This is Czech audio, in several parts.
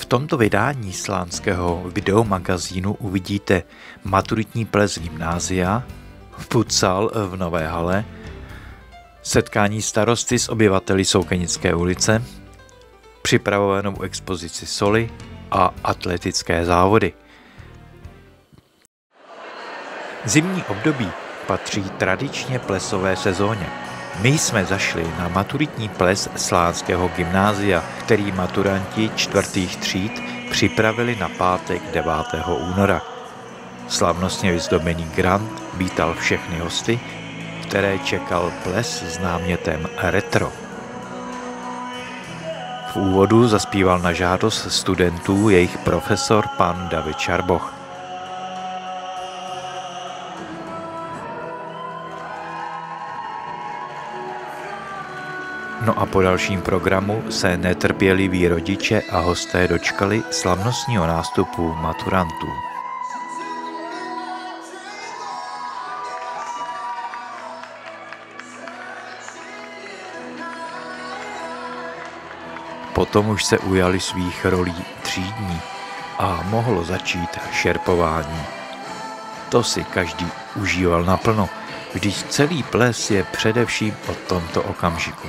V tomto vydání slánského videomagazínu uvidíte maturitní ples gymnázia, futsal v Nové hale, setkání starosty s obyvateli Soukenické ulice, připravovanou expozici soli a atletické závody. Zimní období patří tradičně plesové sezóně. My jsme zašli na maturitní ples slánského gymnázia, který maturanti 4. tříd připravili na pátek 9. února. Slavnostně vyzdobený grant vítal všechny hosty, které čekal ples s námětem retro. V úvodu zaspíval na žádost studentů jejich profesor pan David Šarboch. No a po dalším programu se netrpěliví rodiče a hosté dočkali slavnostního nástupu maturantů. Potom už se ujali svých rolí třídní a mohlo začít šerpování. To si každý užíval naplno, když celý ples je především o tomto okamžiku.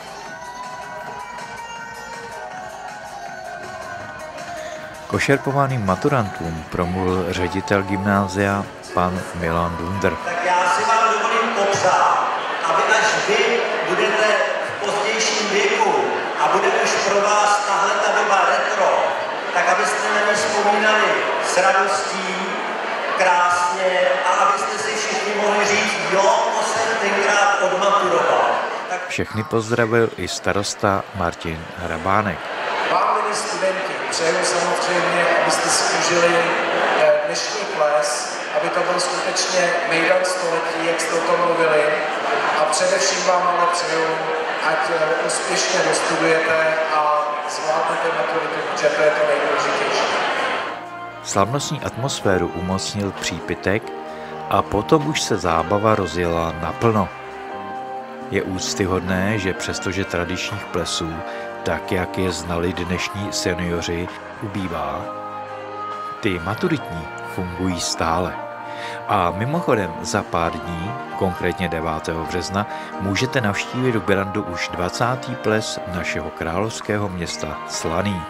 K ošerpovaným maturantům promluvil ředitel gymnázia pan Milan Dunder. Tak já si vám dovolím popřát, aby až vy budete v pozdějším věku a bude už pro vás tahle ta doba retro, tak abyste na ní vzpomínali s radostí, krásně a abyste si všichni mohli říct, jo, to jsem tenkrát odmaturoval. Všechny pozdravil i starosta Martin Hrabánek. Vám, milí studenti, přeju samozřejmě, abyste si užili dnešní ples, aby to byl skutečně mejdan století, jak jste o tom mluvili. A především vám ale přeju, ať úspěšně dostudujete a zvládnete maturitu, protože to je to nejdůležitější. Slavnostní atmosféru umocnil přípitek a potom už se zábava rozjela naplno. Je úctyhodné, že přestože tradičních plesů, tak jak je znali dnešní seniori, ubývá, ty maturitní fungují stále. A mimochodem za pár dní, konkrétně 9. března, můžete navštívit u Grandu už 20. ples našeho královského města Slaný.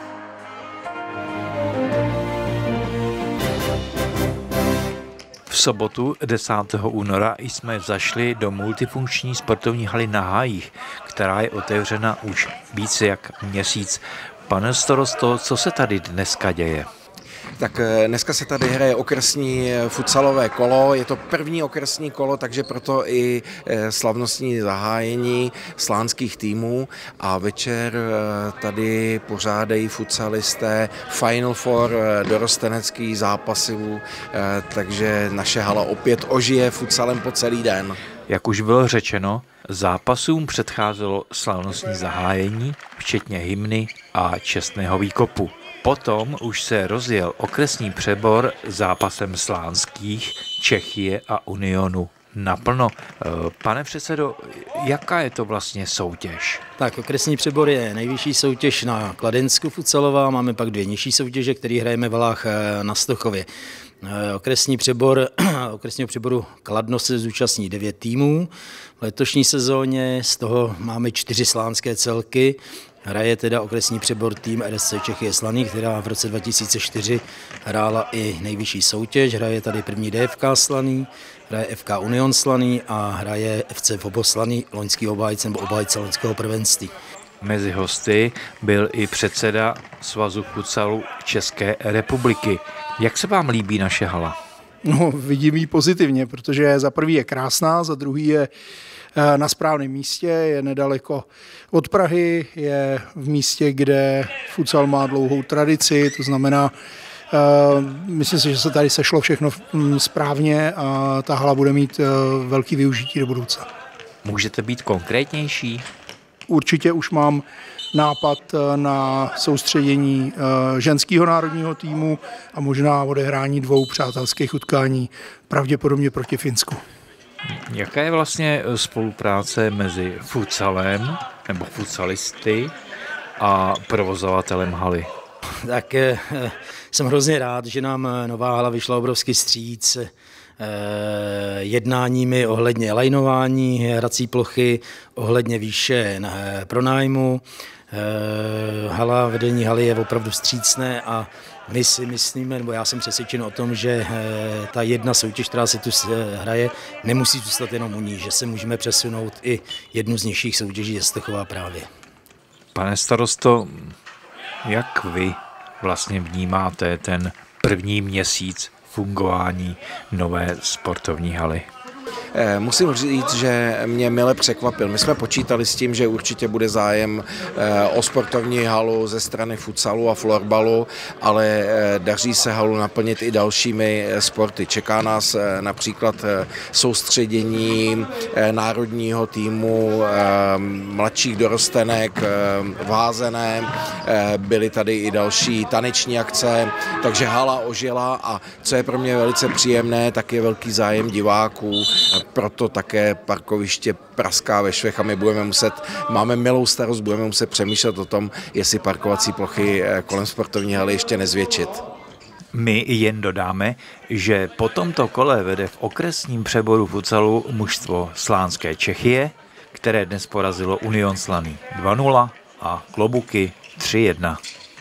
V sobotu 10. února jsme zašli do multifunkční sportovní haly na Hájích, která je otevřena už více jak měsíc. Pane starosto, co se tady dneska děje? Tak dneska se tady hraje okresní futsalové kolo, je to první okresní kolo, takže proto i slavnostní zahájení slánských týmů a večer tady pořádají futsalisté Final Four dorostenecký zápasů, takže naše hala opět ožije futsalem po celý den. Jak už bylo řečeno, zápasům předcházelo slavnostní zahájení, včetně hymny a čestného výkopu. Potom už se rozjel okresní přebor zápasem slánských, Čechie a Unionu naplno. Pane předsedo, jaká je to vlastně soutěž? Tak okresní přebor je nejvyšší soutěž na Kladensku futsalová, máme pak 2 nižší soutěže, které hrajeme v halách na Stochově. Okresního přeboru Kladno se zúčastní 9 týmů. V letošní sezóně z toho máme 4 slánské celky. Hraje teda okresní přebor tým RSC Čechy Slaný, která v roce 2004 hrála i nejvyšší soutěž. Hraje tady první DFK Slaný, hraje FK Union Slaný a hraje FC Fobo Slaný, loňský obhájce nebo obhájce loňského prvenství. Mezi hosty byl i předseda Svazu futsalu České republiky. Jak se vám líbí naše hala? No, vidím ji pozitivně, protože za prvý je krásná, za druhý je na správném místě, je nedaleko od Prahy, je v místě, kde futsal má dlouhou tradici, to znamená, myslím si, že se tady sešlo všechno správně a ta hala bude mít velký využití do budoucna. Můžete být konkrétnější? Určitě už mám nápad na soustředění ženského národního týmu a možná odehrání 2 přátelských utkání, pravděpodobně proti Finsku. Jaká je vlastně spolupráce mezi futsalem nebo futsalisty a provozovatelem haly? Tak jsem hrozně rád, že nám nová hala vyšla obrovský vstříc jednáními ohledně lajnování hrací plochy, ohledně výše pronájmu. Vedení haly je opravdu vstřícné a my si myslíme, nebo já jsem přesvědčen o tom, že ta jedna soutěž, která se tu hraje, nemusí zůstat jenom u ní, že se můžeme přesunout i jednu z nižších soutěží ze Stechova právě. Pane starosto, jak vy vlastně vnímáte ten první měsíc fungování nové sportovní haly? Musím říct, že mě mile překvapil. My jsme počítali s tím, že určitě bude zájem o sportovní halu ze strany futsalu a florbalu, ale daří se halu naplnit i dalšími sporty. Čeká nás například soustředění národního týmu mladších dorostenek v házené, byly tady i další taneční akce, takže hala ožila a co je pro mě velice příjemné, tak je velký zájem diváků. Proto také parkoviště praská ve švech a my máme milou starost, budeme muset přemýšlet o tom, jestli parkovací plochy kolem sportovní haly ještě nezvětšit. My jen dodáme, že po tomto kole vede v okresním přeboru futsalu mužstvo Slánské Čechyje, které dnes porazilo Union Slaný 2-0 a Klobuky 3-1.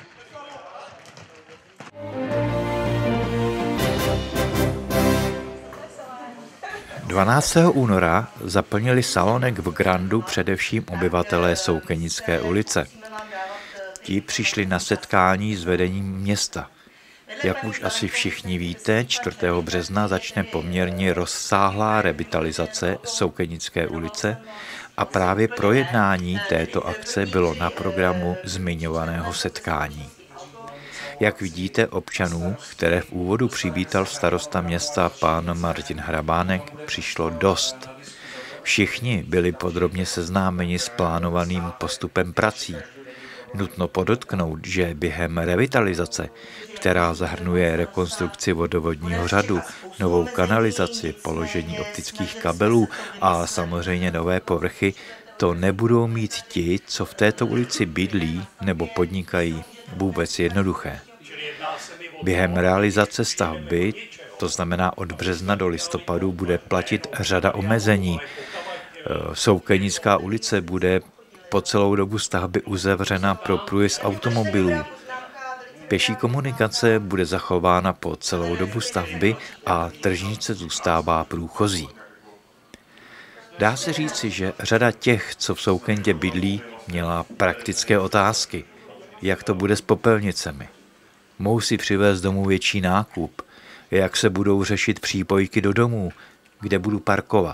12. února zaplnili salonek v Grandu především obyvatelé Soukenické ulice. Ti přišli na setkání s vedením města. Jak už asi všichni víte, 4. března začne poměrně rozsáhlá revitalizace Soukenické ulice a právě projednání této akce bylo na programu zmiňovaného setkání. Jak vidíte, občanů, které v úvodu přivítal starosta města pan Martin Hrabánek, přišlo dost. Všichni byli podrobně seznámeni s plánovaným postupem prací. Nutno podotknout, že během revitalizace, která zahrnuje rekonstrukci vodovodního řadu, novou kanalizaci, položení optických kabelů a samozřejmě nové povrchy, to nebudou mít ti, co v této ulici bydlí nebo podnikají, vůbec jednoduché. Během realizace stavby, to znamená od března do listopadu, bude platit řada omezení. Soukenická ulice bude po celou dobu stavby uzavřena pro průjezd automobilů. Pěší komunikace bude zachována po celou dobu stavby a tržnice zůstává průchozí. Dá se říci, že řada těch, co v Soukentě bydlí, měla praktické otázky. Jak to bude s popelnicemi? Mohou si přivést domů větší nákup? Jak se budou řešit přípojky do domů? Kde budu parkovat?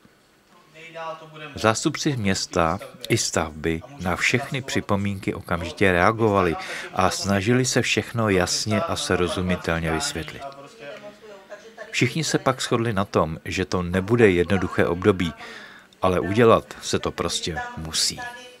Zástupci města i stavby na všechny připomínky okamžitě reagovali a snažili se všechno jasně a srozumitelně vysvětlit. Všichni se pak shodli na tom, že to nebude jednoduché období, ale udělat se to prostě musí.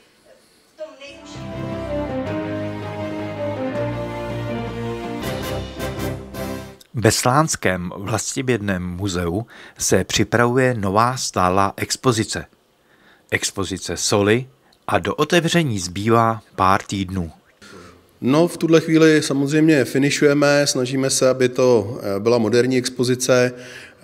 Ve Slánském vlastibědném muzeu se připravuje nová stálá expozice. Expozice soli a do otevření zbývá pár týdnů. No, v tuhle chvíli samozřejmě finišujeme, snažíme se, aby to byla moderní expozice.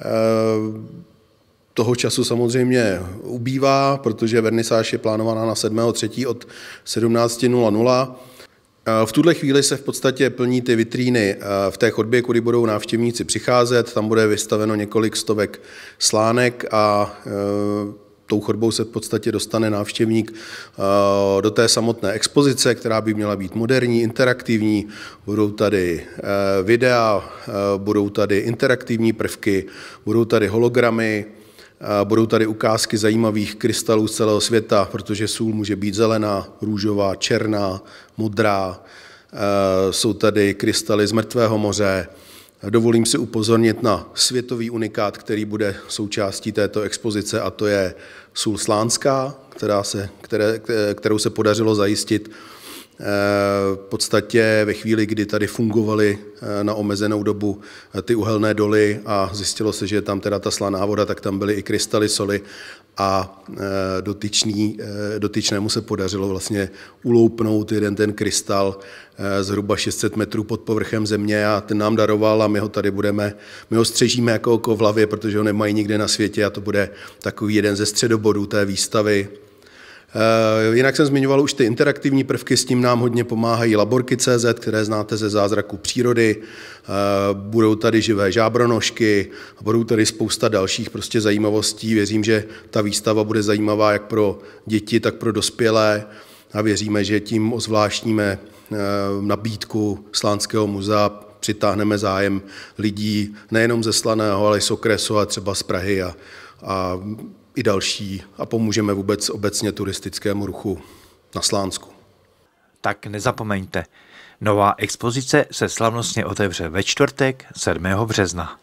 Toho času samozřejmě ubývá, protože vernisáž je plánovaná na 7.3. od 17.00. V tuhle chvíli se v podstatě plní ty vitríny v té chodbě, kudy budou návštěvníci přicházet. Tam bude vystaveno několik stovek slánek a tou chodbou se v podstatě dostane návštěvník do té samotné expozice, která by měla být moderní, interaktivní. Budou tady videa, budou tady interaktivní prvky, budou tady hologramy, budou tady ukázky zajímavých krystalů z celého světa, protože sůl může být zelená, růžová, černá, modrá. Jsou tady krystaly z Mrtvého moře. Dovolím si upozornit na světový unikát, který bude součástí této expozice, a to je sůl slánská, kterou se podařilo zajistit V podstatě ve chvíli, kdy tady fungovaly na omezenou dobu ty uhelné doly a zjistilo se, že je tam teda ta slaná voda, tak tam byly i krystaly soli a dotyčnému se podařilo vlastně uloupnout jeden ten krystal zhruba 600 metrů pod povrchem země a ten nám daroval a my ho střežíme jako oko v hlavě, protože ho nemají nikde na světě a to bude takový jeden ze středobodů té výstavy. Jinak jsem zmiňoval už ty interaktivní prvky, s tím nám hodně pomáhají laborky.cz, které znáte ze zázraku přírody, budou tady živé žábronožky, budou tady spousta dalších prostě zajímavostí. Věřím, že ta výstava bude zajímavá jak pro děti, tak pro dospělé a věříme, že tím ozvláštníme nabídku Slánského muzea, přitáhneme zájem lidí nejenom ze Slaného, ale i z okresu a třeba z Prahy a i další a pomůžeme vůbec obecně turistickému ruchu na Slánsku. Tak nezapomeňte, nová expozice se slavnostně otevře ve čtvrtek 7. března.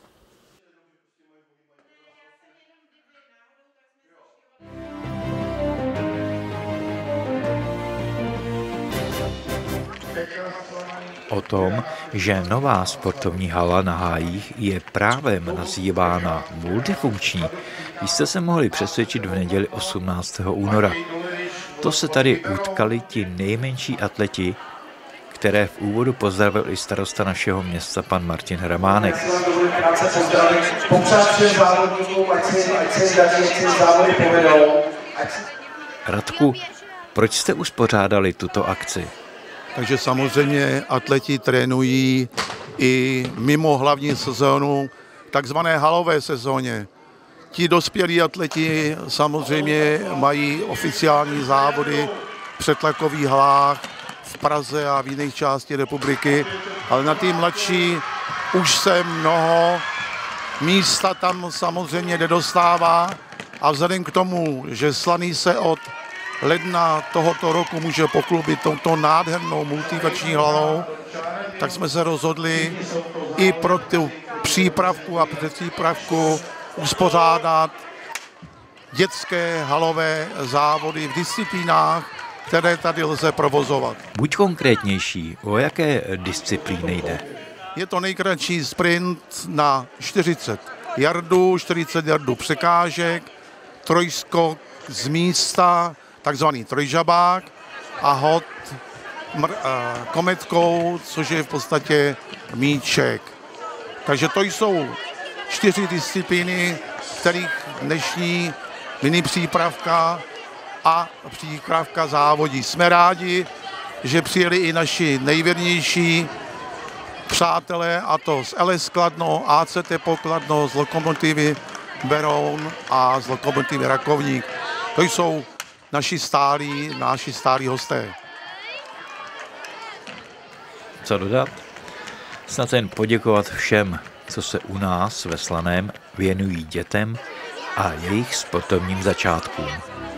O tom, že nová sportovní hala na Hájích je právem nazývána multifunkční, jste se mohli přesvědčit v neděli 18. února. To se tady utkali ti nejmenší atleti, které v úvodu pozdravil i starosta našeho města pan Martin Hramánek. Radku, proč jste uspořádali tuto akci? Takže samozřejmě atleti trénují i mimo hlavní sezónu, takzvané halové sezóně. Ti dospělí atleti samozřejmě mají oficiální závody v přetlakových halách v Praze a v jiných částech republiky, ale na ty mladší už se mnoho místa tam samozřejmě nedostává a vzhledem k tomu, že Slaný se od ledna tohoto roku může pochlubit touto nádhernou multifunkční halou, tak jsme se rozhodli i pro tu přípravku a předpřípravku uspořádat dětské halové závody v disciplínách, které tady lze provozovat. Buď konkrétnější, o jaké disciplíny jde? Je to nejkratší sprint na 40 jardů, 40 jardů překážek, trojskok z místa, takzvaný trojžabák a hod kometkou, což je v podstatě míček. Takže to jsou 4 disciplíny, kterých dnešní mini přípravka a přípravka závodí. Jsme rádi, že přijeli i naši nejvěrnější přátelé, a to z LS Kladno, ACT Pokladno, z Lokomotivy Beroun a z Lokomotivy Rakovník. To jsou naši stálí hosté. Co dodat? Snad jen poděkovat všem, co se u nás ve Slaném věnují dětem a jejich sportovním začátkům.